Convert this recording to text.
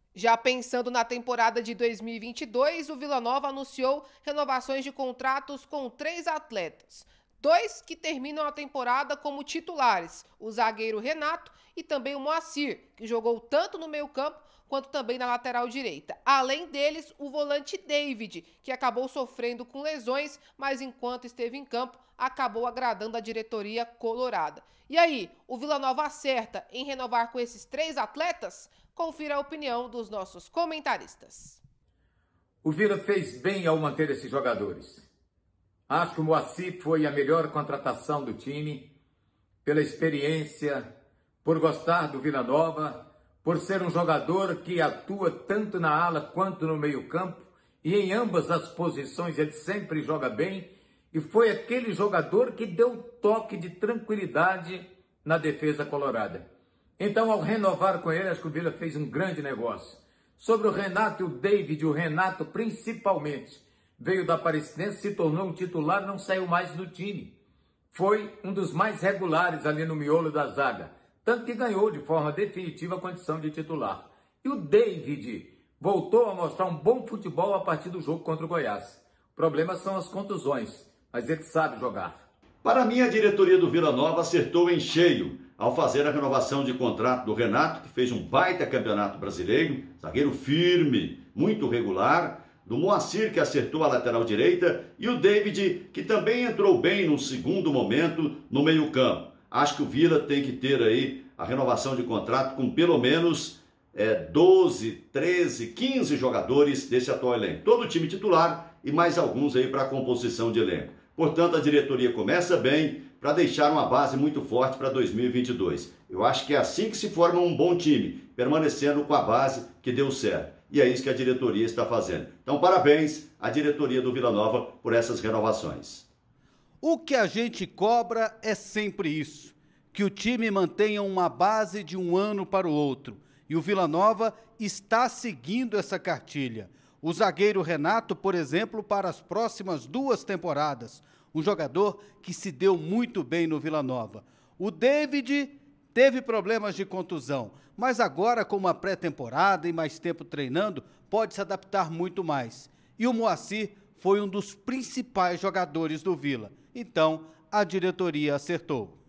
Já pensando na temporada de 2022, o Vila Nova anunciou renovações de contratos com 3 atletas. Dois que terminam a temporada como titulares, o zagueiro Renato e também o Moacir, que jogou tanto no meio-campo quanto também na lateral direita. Além deles, o volante David, que acabou sofrendo com lesões, mas enquanto esteve em campo, acabou agradando a diretoria colorada. E aí, o Vila Nova acerta em renovar com esses 3 atletas? Confira a opinião dos nossos comentaristas. O Vila fez bem ao manter esses jogadores. Acho que o Moacir foi a melhor contratação do time, pela experiência, por gostar do Vila Nova, por ser um jogador que atua tanto na ala quanto no meio-campo, e em ambas as posições ele sempre joga bem, e foi aquele jogador que deu toque de tranquilidade na defesa colorada. Então, ao renovar com ele, acho que o Vila fez um grande negócio. Sobre o Renato e o David, o Renato principalmente, veio da Aparecidense, se tornou um titular, não saiu mais do time. Foi um dos mais regulares ali no miolo da zaga, tanto que ganhou de forma definitiva a condição de titular. E o David voltou a mostrar um bom futebol a partir do jogo contra o Goiás. O problema são as contusões, mas ele sabe jogar. Para mim, a diretoria do Vila Nova acertou em cheio ao fazer a renovação de contrato do Renato, que fez um baita campeonato brasileiro, zagueiro firme, muito regular, do Moacir, que acertou a lateral direita, e o David, que também entrou bem no segundo momento no meio-campo. Acho que o Vila tem que ter aí a renovação de contrato com pelo menos 12, 13, 15 jogadores desse atual elenco. Todo o time titular e mais alguns aí para a composição de elenco. Portanto, a diretoria começa bem para deixar uma base muito forte para 2022. Eu acho que é assim que se forma um bom time, permanecendo com a base que deu certo. E é isso que a diretoria está fazendo. Então, parabéns à diretoria do Vila Nova por essas renovações. O que a gente cobra é sempre isso, que o time mantenha uma base de um ano para o outro. E o Vila Nova está seguindo essa cartilha. O zagueiro Renato, por exemplo, para as próximas 2 temporadas. Um jogador que se deu muito bem no Vila Nova. O David teve problemas de contusão, mas agora com uma pré-temporada e mais tempo treinando, pode se adaptar muito mais. E o Moacir foi um dos principais jogadores do Vila. Então, a diretoria acertou.